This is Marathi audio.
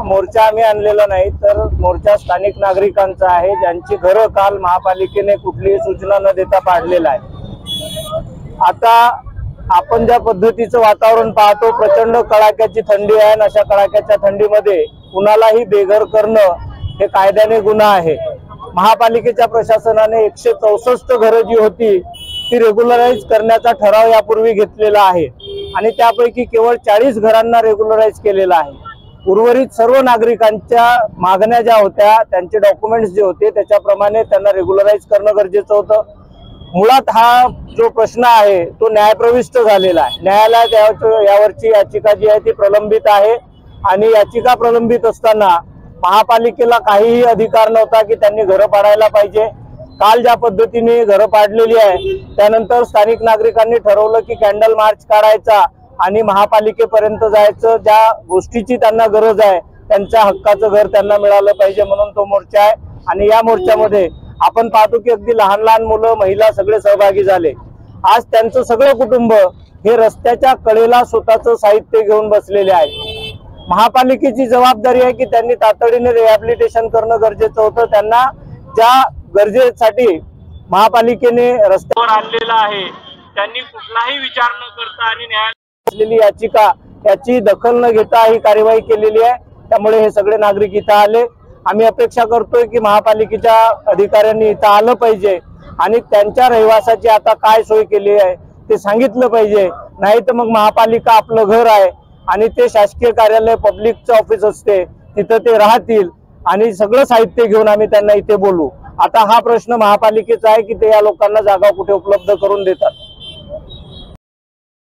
मोर्चा आम्ही आणलेला नाही, तर मोर्चा स्थानिक नागरिकांचा आहे, ज्यांची घरं काल महापालिकेने कुठलीही सूचना न देता पाडलेला आहे। आता आपण ज्या पद्धतीचं वातावरण पाहतो, प्रचंड कडाक्याची थंडी आहे, अशा कडाक्याच्या थंडीमध्ये कुणालाही बेघर करणं हे कायद्याने गुन्हा आहे। महापालिकेच्या प्रशासनाने 164 घरं जी होती ती रेग्युलराइज करण्याचा ठराव यापूर्वी घेतलेला आहे आणि त्यापैकी केवळ 40 घरांना रेग्युलराइज केलेला आहे। उर्वरित सर्व नागरिकांच्या मागण्या ज्या होत्या, त्यांचे डॉक्युमेंट्स जे होते त्याच्याप्रमाणे त्यांना रेग्युलराइज करणं गरजेचं होतं। मुळात हा जो प्रश्न आहे तो न्यायप्रविष्ट झालेला आहे। न्यायालयात यावरची याचिका जी आहे ती प्रलंबित आहे आणि याचिका प्रलंबित असताना महापालिकेला काहीही अधिकार नव्हता की त्यांनी घरं पाडायला पाहिजे। काल ज्या पद्धतीने घरं पाडलेली आहे त्यानंतर स्थानिक नागरिकांनी ठरवलं की कॅन्डल मार्च काढायचा आणि महापालिकेपर्यंत जायचं, ज्या गोष्टीची त्यांना गरज आहे त्यांच्या हक्काचं घर त्यांना मिळालं पाहिजे, म्हणून तो मोर्चा आहे। आणि या मोर्चामध्ये आपण पाहतो की अगदी लहान लहान मुलं, महिला सगळे सहभागी झाले। आज त्यांचं सगळं कुटुंब हे रस्त्याच्या कडेला स्वतःचं साहित्य घेऊन बसलेले आहेत। महापालिकेची जबाबदारी आहे की त्यांनी तातडीने रिहॅबिलिटेशन करणं गरजेचं होतं। त्यांना ज्या गरजेसाठी महापालिकेने रस्त्यावर आणलेला आहे त्यांनी कुठलाही विचार न करता आणि न्यायालयात असलेली याचिका याची दखल न घेता ही कार्यवाही केलेली आहे। त्यामुळे हे सगळे नागरिक इथं आले। आम्ही अपेक्षा करतोय की महापालिकेच्या अधिकाऱ्यांनी इथं आलं पाहिजे आणि त्यांच्या रहिवासाची आता काय सोय केली आहे ते सांगितलं पाहिजे। नाही तर मग महापालिका आपलं घर आहे आणि ते शासकीय कार्यालय, पब्लिकचं ऑफिस असते, तिथं ते राहतील आणि सगळं साहित्य घेऊन आम्ही त्यांना इथे बोलू। आता हा प्रश्न महापालिकेचा आहे की ते या लोकांना जागा कुठे उपलब्ध करून देतात।